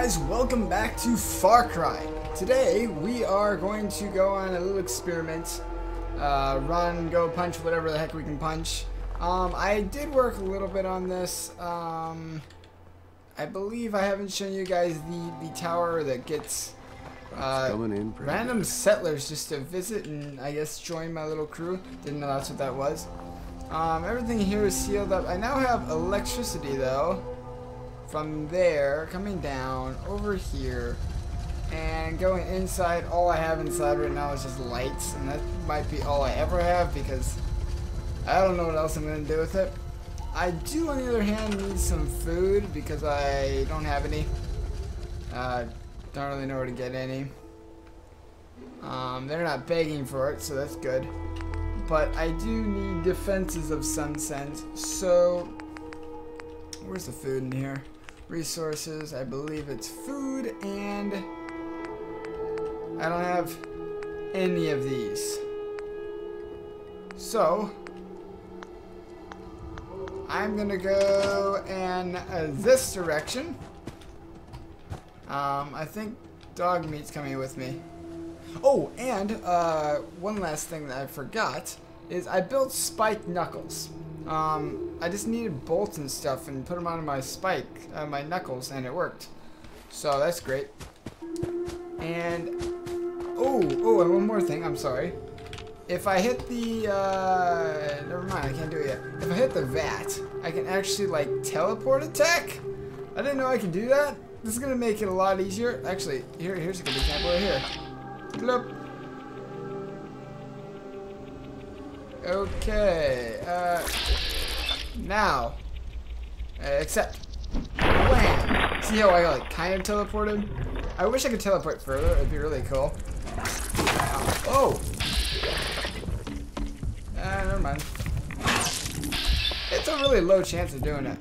guys, welcome back to Far Cry. Today we are going to go on a little experiment. Run, go, punch, whatever the heck we can punch. I did work a little bit on this. I believe I haven't shown you guys the tower that gets random settlers just to visit and I guess join my little crew. Didn't know that's what that was. Everything here is sealed up. I now have electricity though. From there, coming down over here and going inside. All I have inside right now is just lights, and that might be all I ever have because I don't know what else I'm going to do with it. I do, on the other hand, need some food because I don't have any. Don't really know where to get any. They're not begging for it, so that's good. But I do need defenses of some sense, so where's the food in here? Resources, I believe it's food, and I don't have any of these. So I'm gonna go in this direction. I think dog meat's coming with me. Oh, and one last thing that I forgot is I built spiked knuckles. I just needed bolts and stuff and put them on my my knuckles, and it worked. So that's great. And and one more thing. I'm sorry. If I hit the never mind, I can't do it yet. If I hit the vat, I can actually like teleport attack. I didn't know I could do that. This is gonna make it a lot easier. Actually, here's a good example right here. Bloop. Okay, now, except, wham! See how I like kind of teleported? I wish I could teleport further, it'd be really cool. Oh! Never mind. It's a really low chance of doing it.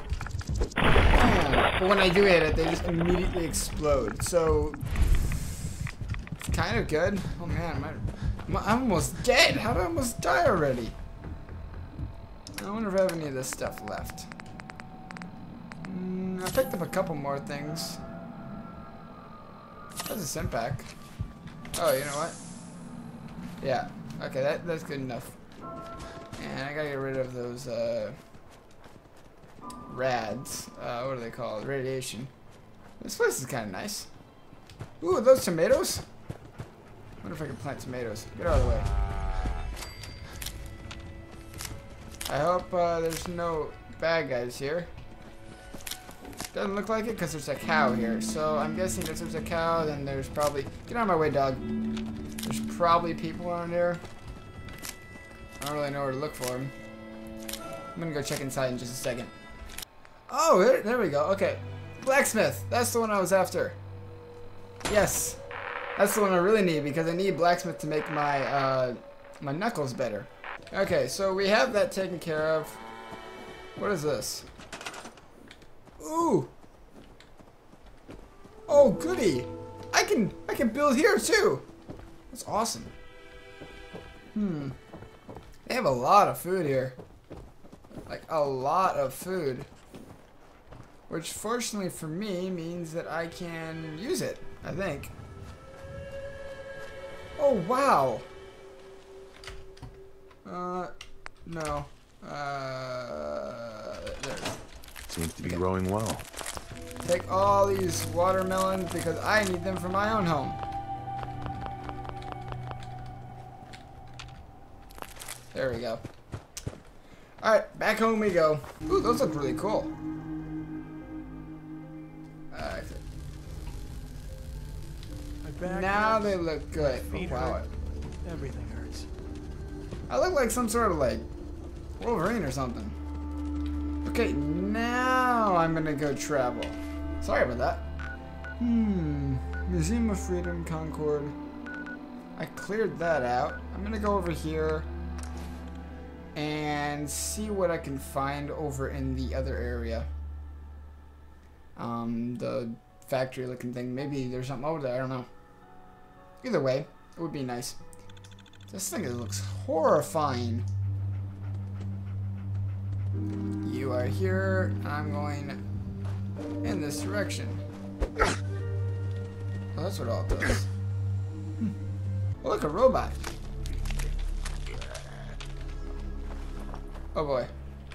But when I do hit it, they just immediately explode, so it's kind of good. Oh man, I'm almost dead. How did I almost die already? I wonder if I have any of this stuff left. I picked up a couple more things. That's a scent pack. Oh, you know what? Yeah. Okay, that's good enough. And I gotta get rid of those rads. What are they called? Radiation. This place is kind of nice. Ooh, are those tomatoes? I wonder if I can plant tomatoes. Get out of the way. I hope there's no bad guys here. Doesn't look like it because there's a cow here. So I'm guessing if there's a cow, then there's probably... Get out of my way, dog. There's probably people around here. I don't really know where to look for them. I'm going to go check inside in just a second. Oh, there we go. Okay. Blacksmith. That's the one I was after. Yes. That's the one I really need because I need blacksmith to make my my knuckles better. Okay, so we have that taken care of. What is this? Ooh! Oh, goody! I can build here too. That's awesome. They have a lot of food here. Like a lot of food. Which fortunately for me means that I can use it, I think. Oh, wow. No. There. Seems to be growing well. Take all these watermelons because I need them for my own home. There we go. Alright, back home we go. Ooh, those look really cool. Now they look good. Oh, wow. Everything hurts. I look like some sort of like Wolverine or something. Okay, now I'm gonna go travel. Sorry about that. Museum of Freedom, Concord. I cleared that out. I'm gonna go over here and see what I can find over in the other area. The factory looking thing. Maybe there's something over there, I don't know. Either way, it would be nice. This thing looks horrifying. You are here. I'm going in this direction. Oh, that's what all it does. Oh, look, a robot. Oh boy.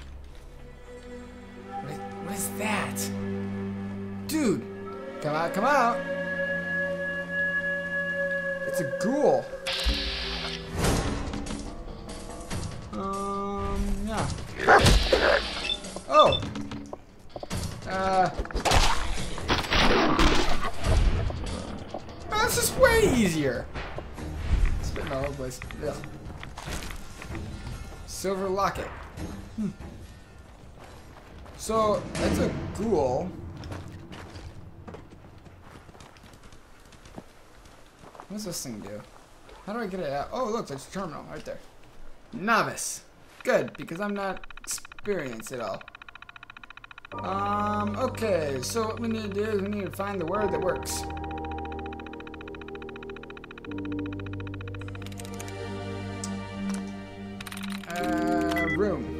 What is that? Dude! Come out, come out! It's a ghoul. Yeah. Oh! This is way easier. Spitting all over the place. Ugh. Silver locket. So, that's a ghoul. What does this thing do? How do I get it out? Oh, look, there's a terminal right there. Novice. Good, because I'm not experienced at all. Okay, so what we need to do is we need to find the word that works. Room.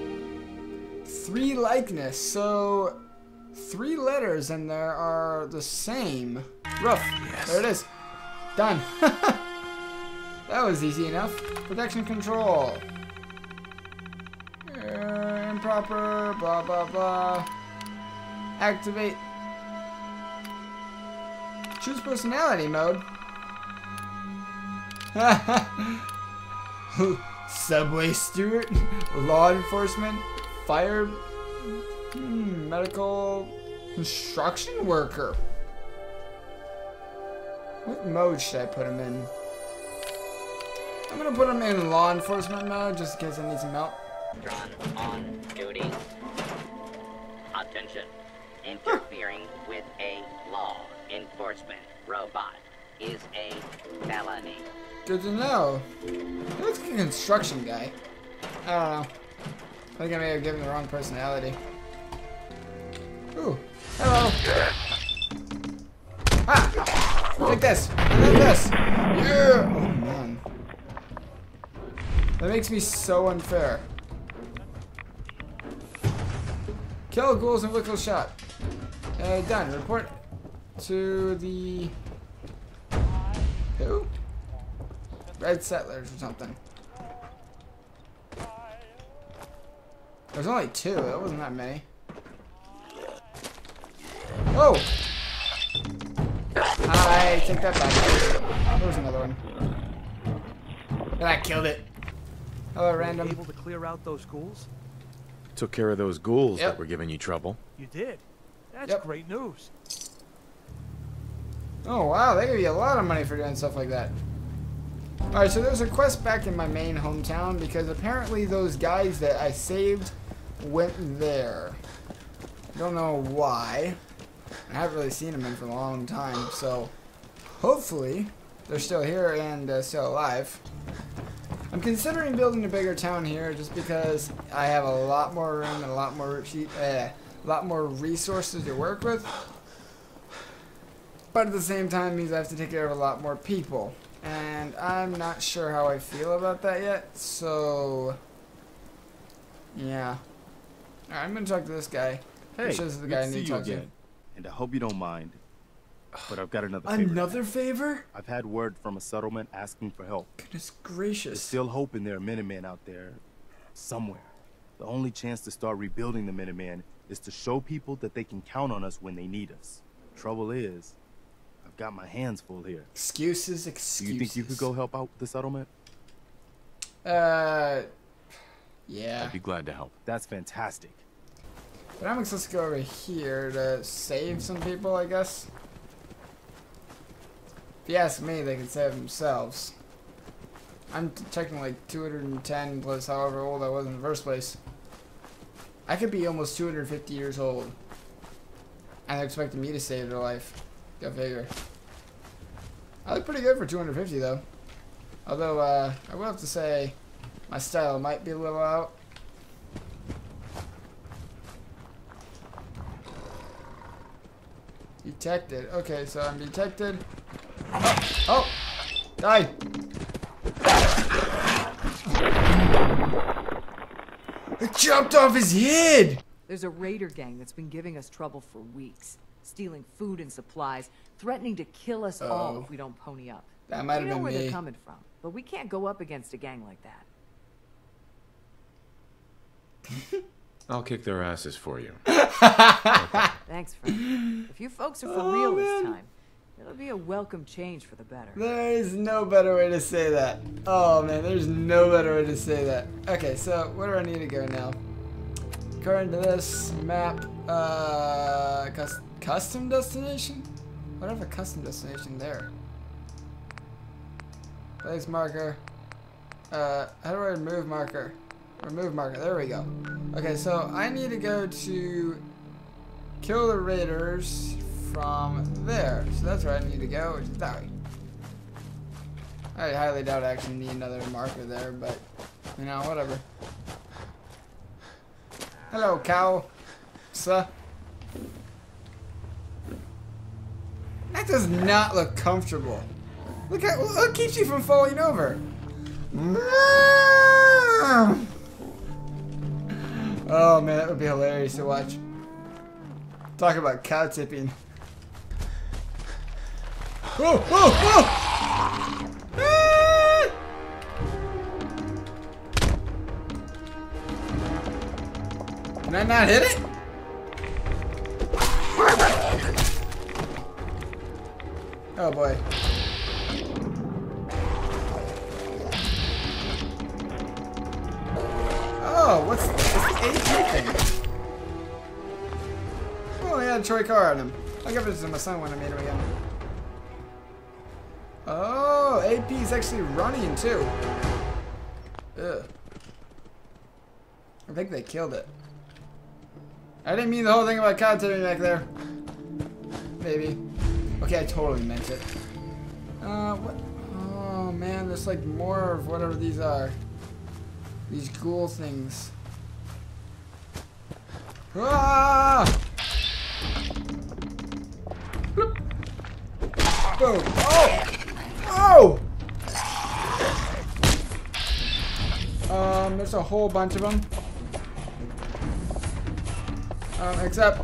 3 likeness, so 3 letters in there are the same. Roof. Yes. There it is. Done. That was easy enough. Protection control. Improper, blah, blah, blah. Activate. Choose personality mode. Subway steward, law enforcement, fire, medical, construction worker. What mode should I put him in? I'm gonna put him in law enforcement mode just in case I need some help. Drawn on duty. Attention. Interfering with a law enforcement robot is a felony. Good to know. He looks like a construction guy. I don't know. I think I may have given the wrong personality. Ooh. Hello. Ah! Take this. And then this. Yeah! Oh, man. That makes me so unfair. Kill ghouls in Wickle shot. Done. Report to the... Who? Red Settlers or something. There's only 2. That wasn't that many. Oh! I take that back. There was another one. And I killed it. Hello, random. Were you able to clear out those ghouls? Took care of those ghouls Yep. that were giving you trouble. You did? That's Yep. great news. Oh, wow. They give you a lot of money for doing stuff like that. Alright, so there's a quest back in my main hometown because apparently those guys that I saved went there. Don't know why. I haven't really seen them in for a long time, so hopefully they're still here and still alive. I'm considering building a bigger town here just because I have a lot more room and a lot more resources to work with. But at the same time means I have to take care of a lot more people. And I'm not sure how I feel about that yet, so yeah. Alright, I'm gonna talk to this guy. Hey, This is the guy I need to talk to. And I hope you don't mind, but I've got another favor. Another favor? I've had word from a settlement asking for help. Goodness There's gracious. still hoping there are Minutemen out there somewhere. The only chance to start rebuilding the Minutemen is to show people that they can count on us when they need us. Trouble is, I've got my hands full here. Excuses. Do you think you could go help out the settlement? Yeah. I'd be glad to help. That's fantastic. But I'm supposed to go over here to save some people, I guess. If you ask me, they can save themselves. I'm checking like 210 plus however old I was in the first place. I could be almost 250 years old. And they're expecting me to save their life. Go figure. I look pretty good for 250 though. Although, I will have to say, my style might be a little out. Detected. Okay, so I'm detected. Oh! Oh! Died! It jumped off his head! There's a raider gang that's been giving us trouble for weeks. stealing food and supplies, threatening to kill us all if we don't pony up. That might have We know been where they're me. coming from, but we can't go up against a gang like that. I'll kick their asses for you. Thanks, friend. If you folks are for real this time, it'll be a welcome change for the better. There is no better way to say that. Oh man, there's no better way to say that. Okay, so where do I need to go now? According to this map, custom destination? What do I have a custom destination there? Place marker. How do I remove marker? Remove marker, there we go. Okay, so I need to go to kill the raiders from there. So that's where I need to go, which is that way. I highly doubt I actually need another marker there, but, you know, whatever. Hello, cow. Sir. That does not look comfortable. Look at what keeps you from falling over. Oh man, that would be hilarious to watch. Talk about cow tipping. Whoa, whoa, whoa! Ah! Can I not hit it? Oh boy. Oh, what's the AP thing? Oh, he had a toy car on him. I'll give it to my son when I meet him again. Oh, AP is actually running too. Ugh. I think they killed it. I didn't mean the whole thing about cow tipping back there. Maybe. Okay, I totally meant it. What? Oh man, there's like more of whatever these are. These ghoul things. Ah! Bloop. Boom. Oh! Oh! There's a whole bunch of them. Except.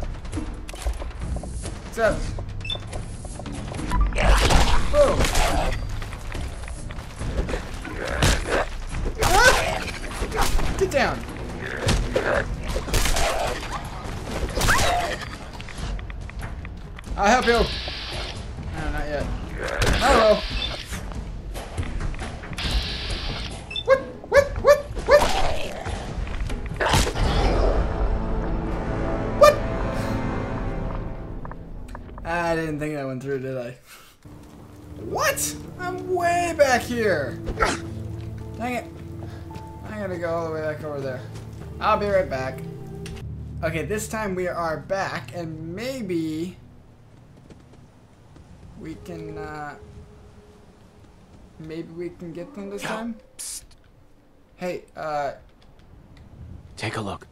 Boom. Ah! Get down. I'll help you. No, not yet. Hello. What? I didn't think that went through, did I? What? I'm way back here. Dang it. I gotta go all the way back over there. I'll be right back. Okay, this time we are back, and maybe we can, maybe we can get them this time? Psst. Hey, Take a look.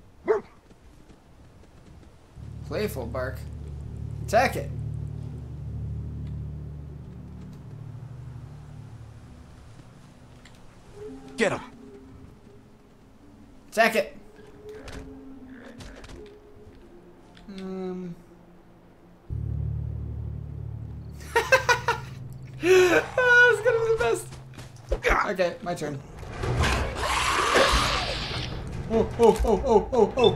playful bark. Attack it. Get him. Attack it. Oh, it's gonna be the best. Okay, my turn. Oh, oh, oh, oh, oh, oh.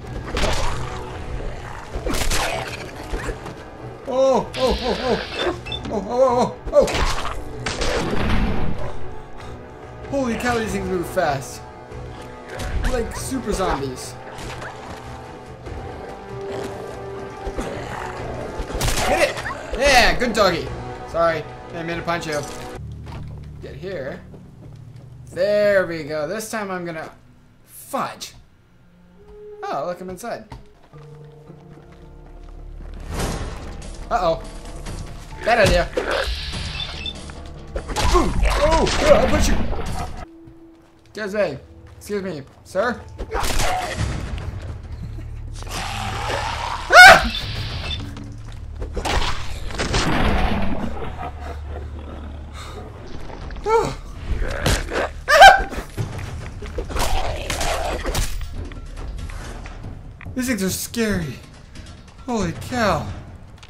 Oh, oh, oh, oh. Oh, oh, oh, oh. Holy cow, these things move fast. They're like super zombies. Hit it! Yeah, good doggy. Sorry, I meant to punch you. Get here. There we go. This time I'm gonna fudge. Oh, look, I'm inside. Uh-oh. Bad idea. Boom! Oh! I'll push you! Excuse me, sir? Ah! Oh. These things are scary. Holy cow.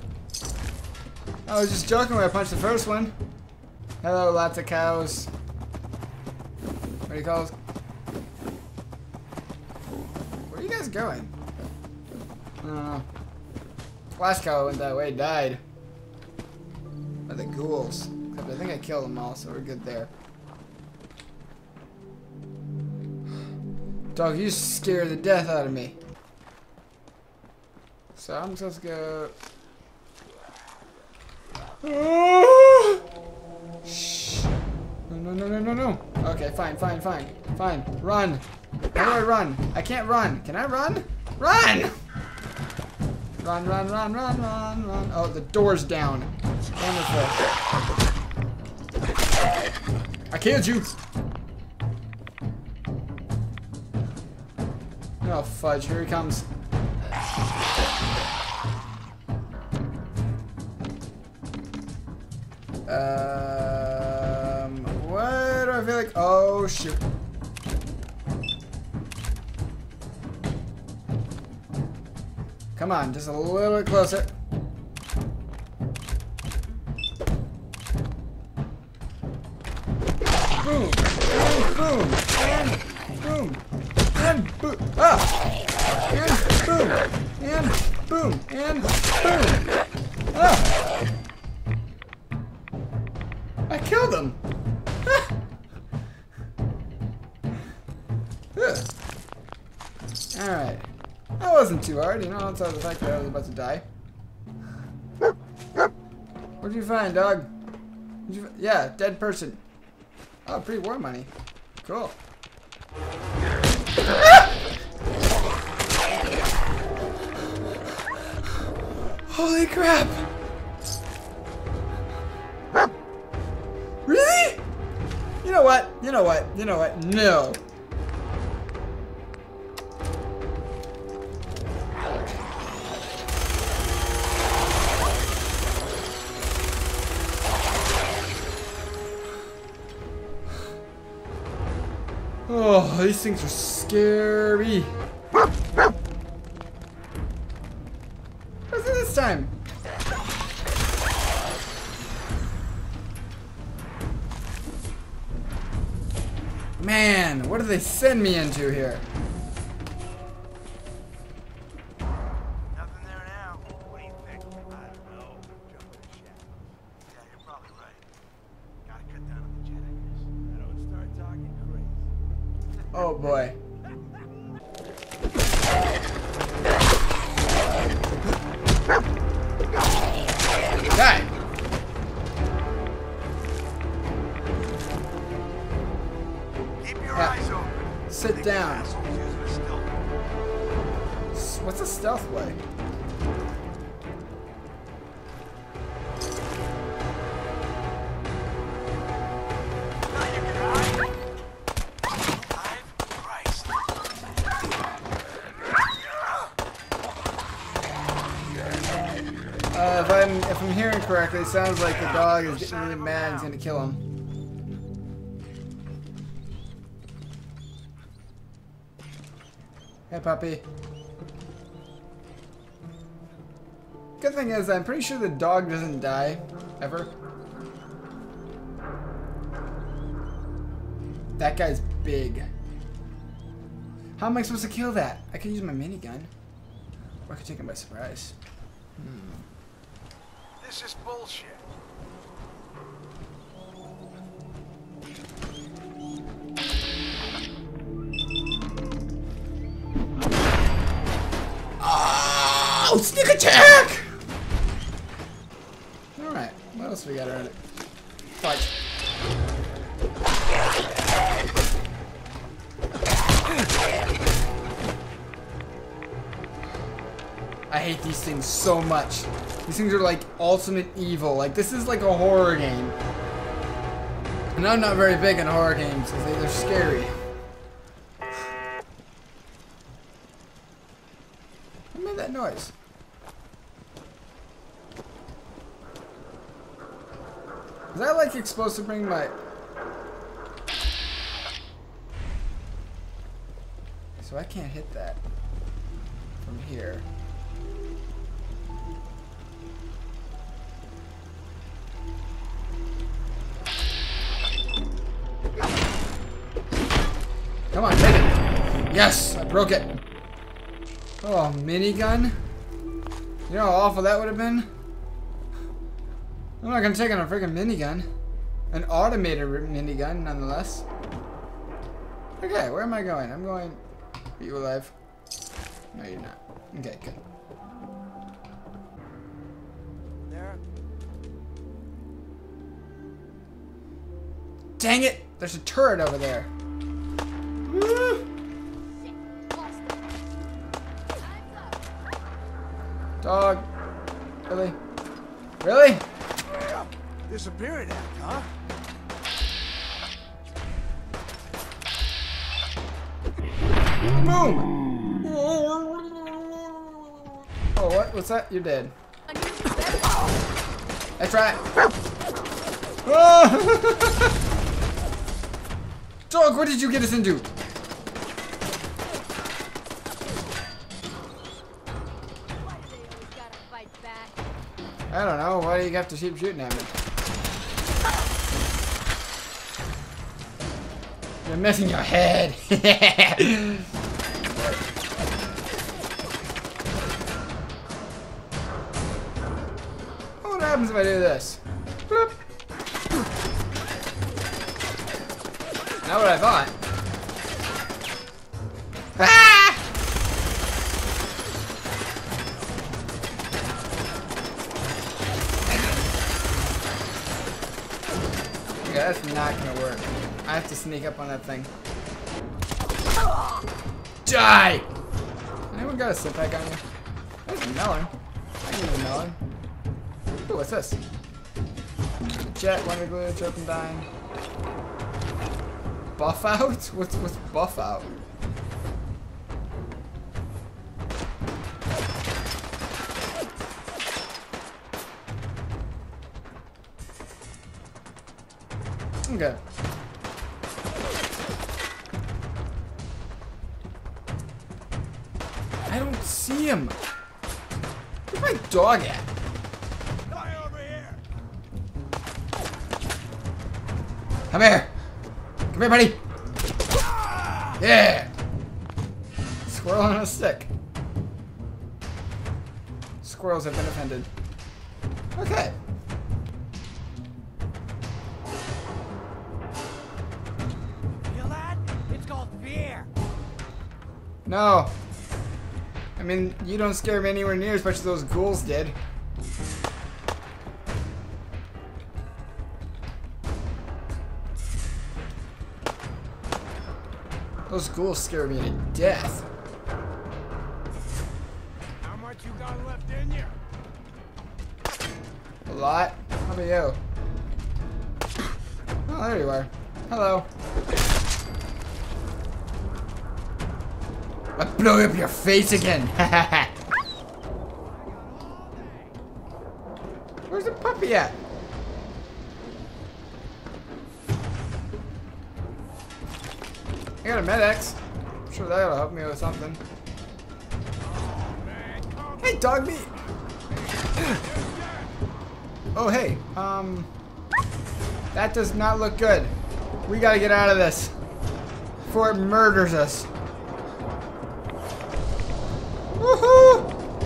I was just joking when I punched the first one. Hello, lots of cows. What do you call those? Where are you guys going? I don't know. Last cow went that way, died. By the ghouls. Except I think I killed them all, so we're good there. Dog, you scare the death out of me. So I'm supposed to go. Oh! Shh. No, no, no, no, no, no. Okay, fine, fine, fine. Fine. Run. How do I run? I can't run. Can I run? Run! Run, run, run, run, run, run. Oh, the door's down. Wonderful. I killed you. Oh, fudge. Here he comes. What do I feel like? Oh, shoot. Come on, just a little bit closer. Boom, and boom, and boom, and boom. Ah! And boom, and boom, and boom. Ah! I killed him. Alright. That wasn't too hard, you know, outside of the fact that I was about to die. What'd you find, dog? Yeah, dead person. Oh, pre-war money. Cool. Holy crap! Really? You know what? You know what? You know what? No. Oh, these things are scary. What's it this time? Man, what do they send me into here? Nothing there now. What do you think? I don't know. Jump in the shadows. Yeah, you're probably right. Gotta cut down on the jet, I guess. I don't start talking crazy. Oh boy. Die! Keep your eyes open. Sit down. Assholes using a stealth. What's a stealth way? If I'm hearing correctly, it sounds like the dog is getting really mad and he's gonna kill him. Hey, puppy. Good thing is, I'm pretty sure the dog doesn't die, ever. That guy's big. How am I supposed to kill that? I could use my minigun. Or I could take him by surprise. This is bullshit. Oh, sneak attack! Alright, what else we got around it? Fight. I hate these things so much. These things are like ultimate evil. Like, this is like a horror game. And I'm not very big in horror games because they're scary. Who made that noise? Is that like supposed to bring my... So I can't hit that from here. Yes, I broke it. Oh, minigun. You know how awful that would have been? I'm not gonna take on a freaking minigun. An automated minigun, nonetheless. Okay, where am I going? I'm going... Are you alive? No, you're not. Okay, good. There. Dang it! There's a turret over there. Woo! Dog. Really? Really? Disappearing act, huh? Boom! Oh, what? What's that? You're dead. That's right. Oh! Dog, what did you get us into? I don't know. Why do you have to keep shooting at me? You're missing your head. What happens if I do this? Bloop. Not what I thought. Ah! Okay, that's not gonna work. I have to sneak up on that thing. Die! Anyone got a sit pack on you? There's a melon. I can use a melon. Ooh, what's this? Jet, wonder glue, choke and dying. Buff out? What's buff out? Okay. I don't see him. Where's my dog at? Guy over here. Come here. Come here, buddy. Yeah. Squirrel on a stick. Squirrels have been offended. Okay. Feel that? It's called fear. No. I mean, you don't scare me anywhere near as much as those ghouls did. Those ghouls scare me to death. How much you got left in you? A lot? How about you? Oh, there you are. Hello. I blow up your face again. Where's the puppy at? I got a med-X. I'm sure that'll help me with something. Hey, dog meat. Oh, hey. That does not look good. We gotta get out of this before it murders us. Woohoo!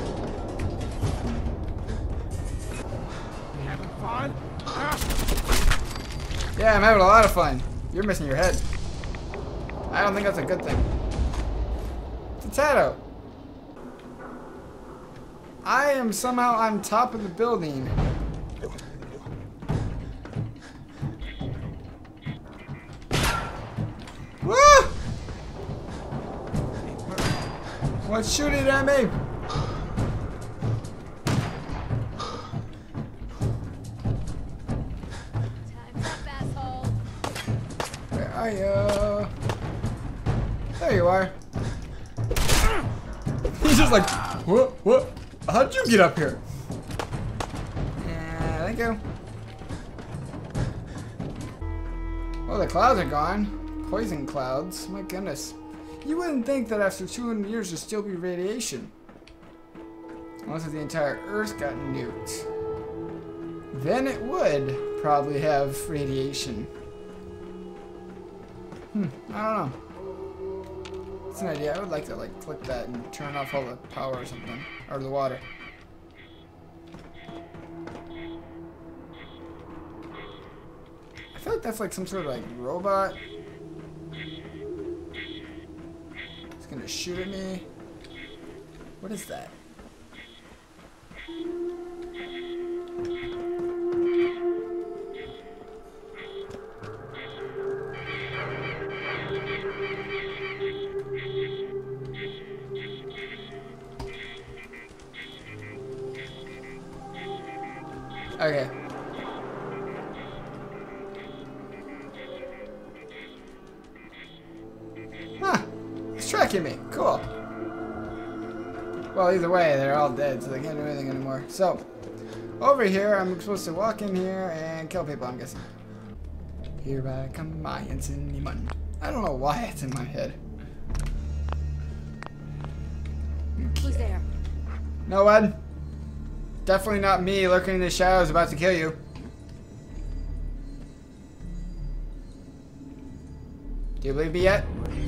You having fun? Yeah, I'm having a lot of fun. You're missing your head. I don't think that's a good thing. Potato. I am somehow on top of the building. Woo! What's shooting at me? Time's up, asshole. Where are you? There you are. He's just like, what? How'd you get up here? Yeah, thank you. Oh, the clouds are gone. Poison clouds. My goodness. You wouldn't think that after 200 years there'd still be radiation. Unless the entire Earth got nuked. Then it would probably have radiation. I don't know. That's an idea. I would like to like click that and turn off all the power or something. Or the water. I feel like that's like some sort of like robot. It's gonna shoot at me. What is that? Okay. Huh. It's tracking me. Cool. Well, either way, they're all dead, so they can't do anything anymore. So, over here, I'm supposed to walk in here and kill people, I'm guessing. Here I come, my Cinnamon. I don't know why it's in my head. Who's there? No one. Definitely not me lurking in the shadows about to kill you. Do you believe me yet?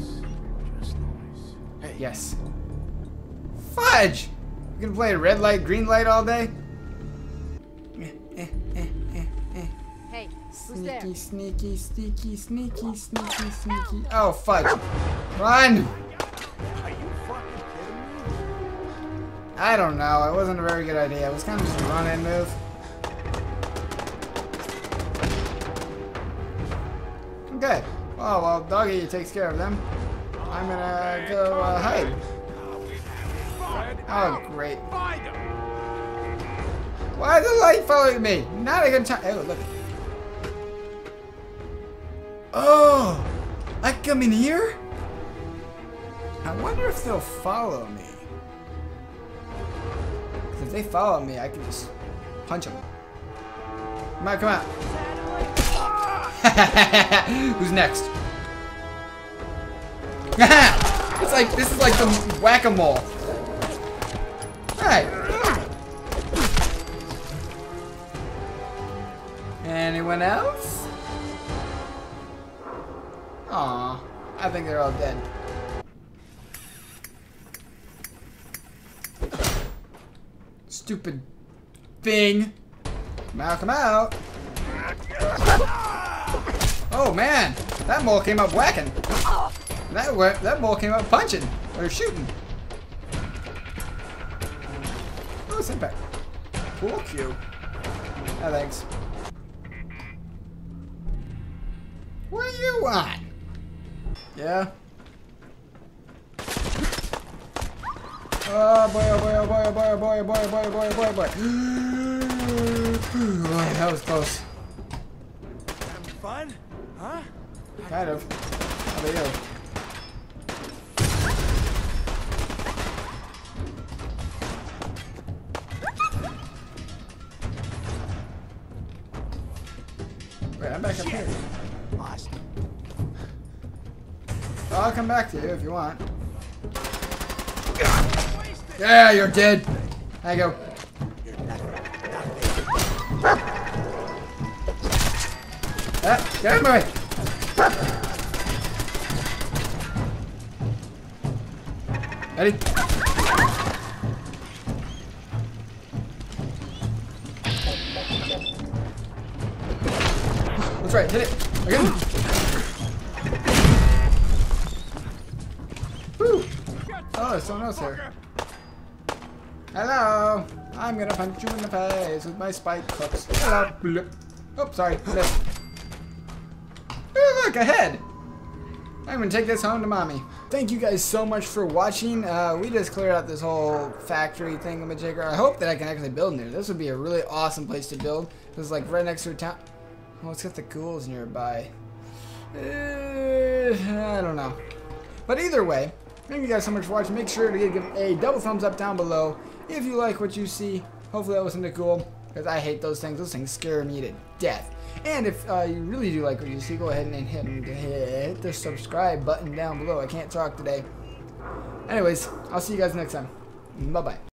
Hey. Yes. Fudge! You gonna play red light, green light all day? Hey, who's there? Sneaky, sneaky, sneaky, sneaky, sneaky, sneaky. Oh, fudge. Run! Are you fucking kidding me? I don't know. It wasn't a very good idea. It was kind of just a run and move. Okay. Oh, well, Doggy takes care of them. I'm gonna go hide. Oh, great. Why is the light following me? Not a good time. Oh, look. Oh! I come in here? I wonder if they'll follow me. 'Cause if they follow me, I can just punch them. Come on, come on. Who's next? It's like, this is like the whack-a-mole. Alright. Anyone else? Aw, I think they're all dead. Stupid thing. Come out, come out. Oh man, that mole came up whacking. That mole came up punching or shooting. Oh, it's impact. Cool cube. Oh, thanks. What are you on? Yeah. Oh boy, oh boy, oh boy, oh boy, oh boy, oh boy, oh boy, oh boy, oh boy, oh boy. Boy, that was close. Having fun? Huh? Kind of. How about you? Wait, I'm back up here. Lost. I'll come back to you if you want. Yeah, you're dead. There you go. Get out of my way. Ready? That's right, hit it. Again. Woo. Oh, there's someone else here. Hello. I'm gonna punch you in the face with my spike hooks. Hello. Bloop. Oh, sorry. Missed. Oh, look, a head. I'm gonna take this home to mommy. Thank you guys so much for watching. We just cleared out this whole factory thingamajigger. I hope that I can actually build in there. This would be a really awesome place to build. It was like right next to a town. Oh, it's got the ghouls nearby. I don't know. But either way, thank you guys so much for watching. Make sure to give a double thumbs up down below if you like what you see. Hopefully that was something cool, because I hate those things. Those things scare me to death. And if you really do like what you see, go ahead and hit the subscribe button down below. I can't talk today. Anyways, I'll see you guys next time. Bye-bye.